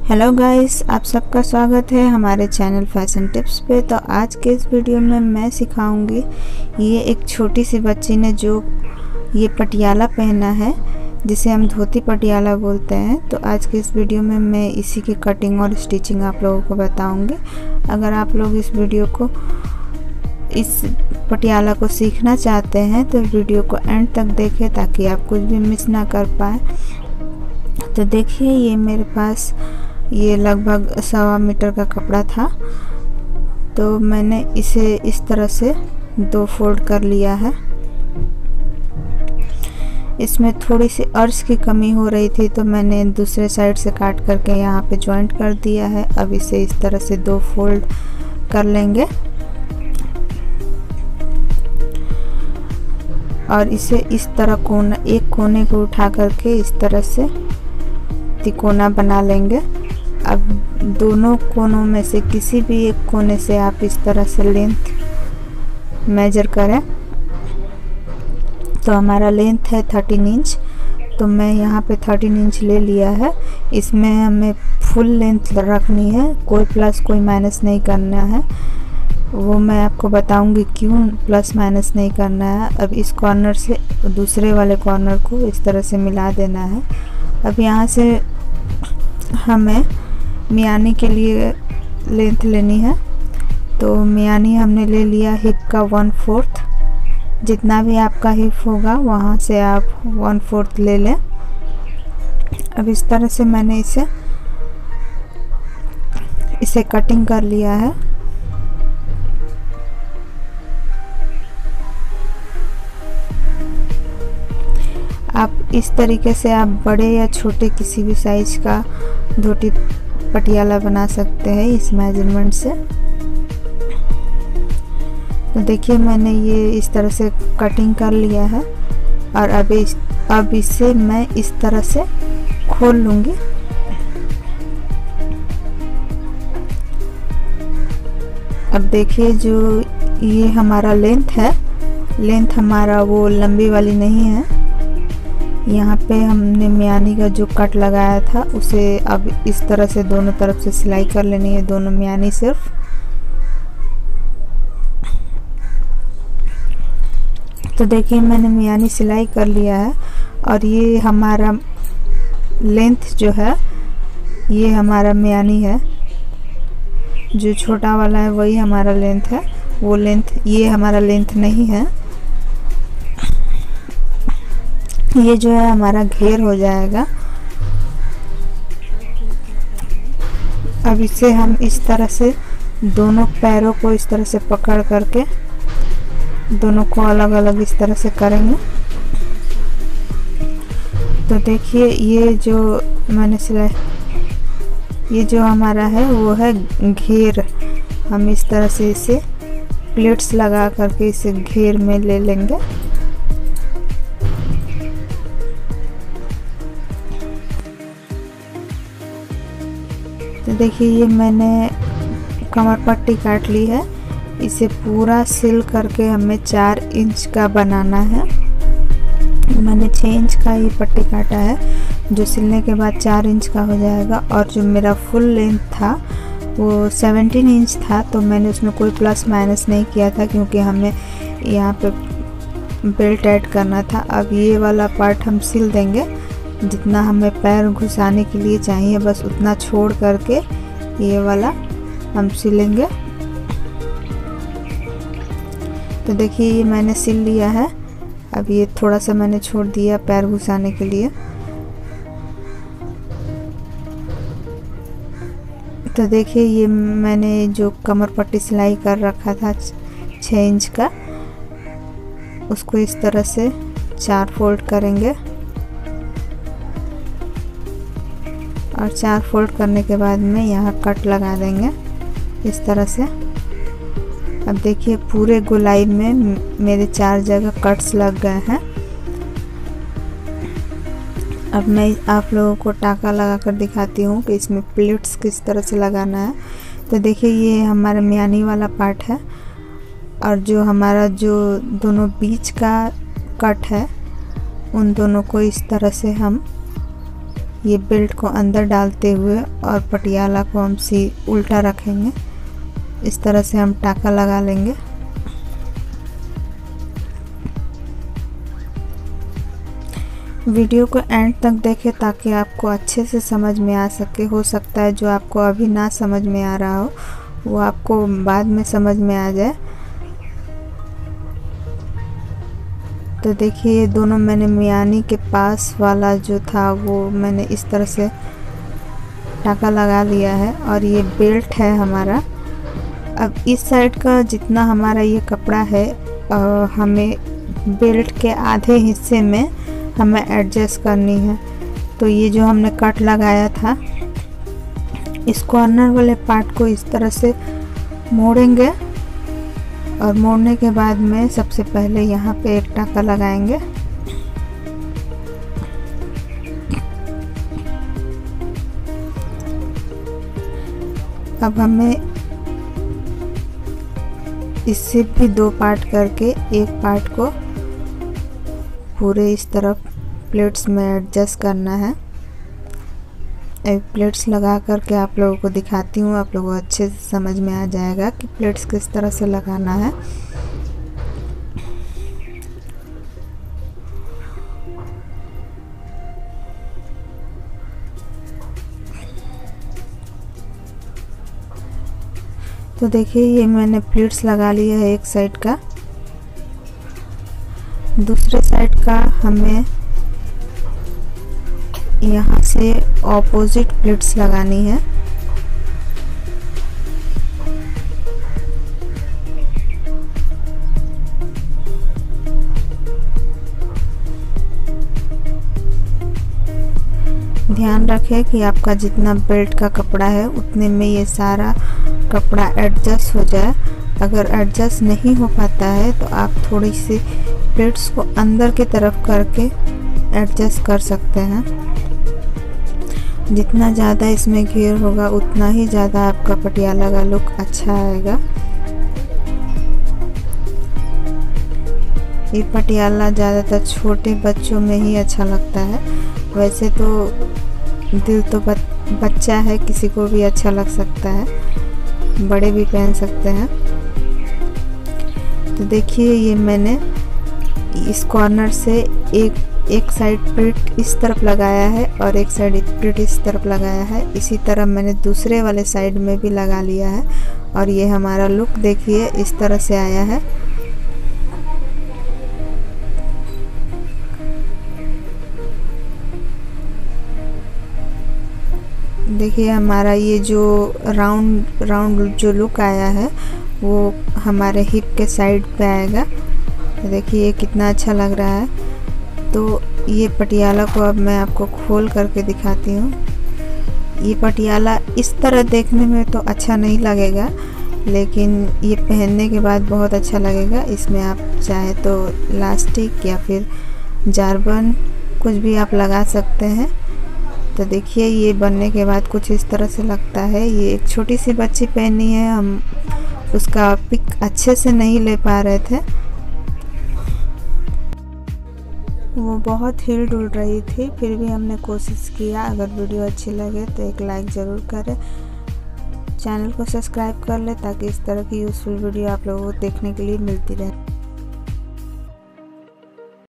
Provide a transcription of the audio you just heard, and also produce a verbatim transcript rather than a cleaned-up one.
Hello guys, आप सबका स्वागत है हमारे चैनल फैशन टिप्स पे। तो आज के इस वीडियो में मैं सिखाऊंगी ये एक छोटी सी बच्ची ने जो ये पटियाला पहना है, जिसे हम धोती पटियाला बोलते हैं। तो आज के इस वीडियो में मैं इसी की कटिंग और स्टिचिंग आप लोगों को बताऊंगी। अगर आप लोग इस वीडियो को इस पटियाला को सीखना चाहते हैं तो वीडियो को एंड तक देखें ताकि आप कुछ भी मिस ना कर पाए। तो देखिए, ये मेरे पास ये लगभग सवा मीटर का कपड़ा था, तो मैंने इसे इस तरह से दो फोल्ड कर लिया है। इसमें थोड़ी सी अर्श की कमी हो रही थी तो मैंने दूसरे साइड से काट करके यहाँ पे जॉइंट कर दिया है। अब इसे इस तरह से दो फोल्ड कर लेंगे और इसे इस तरह कोना, एक कोने को उठा करके इस तरह से तिकोना बना लेंगे। अब दोनों कोनों में से किसी भी एक कोने से आप इस तरह से लेंथ मेजर करें। तो हमारा लेंथ है थर्टीन इंच, तो मैं यहाँ पे थर्टीन इंच ले लिया है। इसमें हमें फुल लेंथ रखनी है, कोई प्लस कोई माइनस नहीं करना है। वो मैं आपको बताऊंगी क्यों प्लस माइनस नहीं करना है। अब इस कॉर्नर से दूसरे वाले कॉर्नर को इस तरह से मिला देना है। अब यहाँ से हमें मियानी के लिए लेंथ लेनी है, तो मियानी हमने ले लिया हिप का वन फोर्थ। जितना भी आपका हिप होगा वहाँ से आप वन फोर्थ ले लें। अब इस तरह से मैंने इसे इसे कटिंग कर लिया है। आप इस तरीके से आप बड़े या छोटे किसी भी साइज का धोती पटियाला बना सकते हैं इस मेजरमेंट से। तो देखिए, मैंने ये इस तरह से कटिंग कर लिया है और अब इस अब इसे मैं इस तरह से खोल लूँगी। अब देखिए, जो ये हमारा लेंथ है, लेंथ हमारा वो लंबी वाली नहीं है। यहाँ पे हमने मियानी का जो कट लगाया था उसे अब इस तरह से दोनों तरफ से सिलाई कर लेनी है, दोनों मियानी सिर्फ। तो देखिए, मैंने मियानी सिलाई कर लिया है और ये हमारा लेंथ जो है ये हमारा मियानी है। जो छोटा वाला है वही हमारा लेंथ है, वो लेंथ ये हमारा लेंथ नहीं है। ये जो है हमारा घेर हो जाएगा। अब इसे हम इस तरह से दोनों पैरों को इस तरह से पकड़ करके दोनों को अलग अलग इस तरह से करेंगे। तो देखिए, ये जो मैंने सिलाई, ये जो हमारा है वो है घेर। हम इस तरह से इसे प्लेट्स लगा करके इसे घेर में ले लेंगे। तो देखिए, ये मैंने कमर पट्टी काट ली है। इसे पूरा सिल करके हमें चार इंच का बनाना है। मैंने छः इंच का ही पट्टी काटा है, जो सिलने के बाद चार इंच का हो जाएगा। और जो मेरा फुल लेंथ था वो सेवनटीन इंच था, तो मैंने उसमें कोई प्लस माइनस नहीं किया था क्योंकि हमें यहाँ पे बेल्ट ऐड करना था। अब ये वाला पार्ट हम सिल देंगे, जितना हमें पैर घुसाने के लिए चाहिए बस उतना छोड़ करके ये वाला हम सिलेंगे। तो देखिए, ये मैंने सिल लिया है। अब ये थोड़ा सा मैंने छोड़ दिया पैर घुसाने के लिए। तो देखिए, ये मैंने जो कमर पट्टी सिलाई कर रखा था छः इंच का, उसको इस तरह से चार फोल्ड करेंगे और चार फोल्ड करने के बाद में यहाँ कट लगा देंगे इस तरह से। अब देखिए, पूरे गोलाई में मेरे चार जगह कट्स लग गए हैं। अब मैं आप लोगों को टाका लगा कर दिखाती हूँ कि इसमें प्लेट्स किस तरह से लगाना है। तो देखिए, ये हमारा मियानी वाला पार्ट है और जो हमारा जो दोनों बीच का कट है उन दोनों को इस तरह से हम ये बेल्ट को अंदर डालते हुए और पटियाला को हम सी उल्टा रखेंगे। इस तरह से हम टाका लगा लेंगे। वीडियो को एंड तक देखें ताकि आपको अच्छे से समझ में आ सके। हो सकता है जो आपको अभी ना समझ में आ रहा हो वो आपको बाद में समझ में आ जाए। तो देखिए ये दोनों मैंने मियानी के पास वाला जो था वो मैंने इस तरह से टाका लगा लिया है और ये बेल्ट है हमारा। अब इस साइड का जितना हमारा ये कपड़ा है आ, हमें बेल्ट के आधे हिस्से में हमें एडजस्ट करनी है। तो ये जो हमने कट लगाया था इस कॉर्नर वाले पार्ट को इस तरह से मोड़ेंगे और मोड़ने के बाद में सबसे पहले यहाँ पे एक टाका लगाएंगे। अब हमें इससे भी दो पार्ट करके एक पार्ट को पूरे इस तरफ प्लेट्स में एडजस्ट करना है। एक प्लेट्स लगा करके आप लोगों को दिखाती हूँ, आप लोगों को अच्छे से समझ में आ जाएगा कि प्लेट्स किस तरह से लगाना है। तो देखिए ये मैंने प्लेट्स लगा लिया है एक साइड का। दूसरे साइड का हमें यहाँ से ऑपोजिट प्लेट्स लगानी है। ध्यान रखें कि आपका जितना बेल्ट का कपड़ा है उतने में ये सारा कपड़ा एडजस्ट हो जाए। अगर एडजस्ट नहीं हो पाता है तो आप थोड़ी सी प्लेट्स को अंदर की तरफ करके एडजस्ट कर सकते हैं। जितना ज़्यादा इसमें घेर होगा उतना ही ज़्यादा आपका पटियाला का लुक अच्छा आएगा। ये पटियाला ज़्यादातर छोटे बच्चों में ही अच्छा लगता है। वैसे तो दिल तो बच्चा है, किसी को भी अच्छा लग सकता है, बड़े भी पहन सकते हैं। तो देखिए ये मैंने इस कॉर्नर से एक एक साइड प्लेट इस तरफ लगाया है और एक साइड प्लेट इस तरफ लगाया है। इसी तरह मैंने दूसरे वाले साइड में भी लगा लिया है और ये हमारा लुक देखिए इस तरह से आया है। देखिए हमारा ये जो राउंड राउंड जो लुक आया है वो हमारे हिप के साइड पे आएगा। देखिए कितना अच्छा लग रहा है। तो ये पटियाला को अब मैं आपको खोल करके दिखाती हूँ। ये पटियाला इस तरह देखने में तो अच्छा नहीं लगेगा, लेकिन ये पहनने के बाद बहुत अच्छा लगेगा। इसमें आप चाहे तो इलास्टिक या फिर जारबन कुछ भी आप लगा सकते हैं। तो देखिए ये बनने के बाद कुछ इस तरह से लगता है। ये एक छोटी सी बच्ची पहनी है, हम उसका पिक अच्छे से नहीं ले पा रहे थे, वो बहुत हिल डुल रही थी, फिर भी हमने कोशिश किया। अगर वीडियो अच्छी लगे तो एक लाइक ज़रूर करें, चैनल को सब्सक्राइब कर ले ताकि इस तरह की यूज़फुल वीडियो आप लोगों को देखने के लिए मिलती रहे।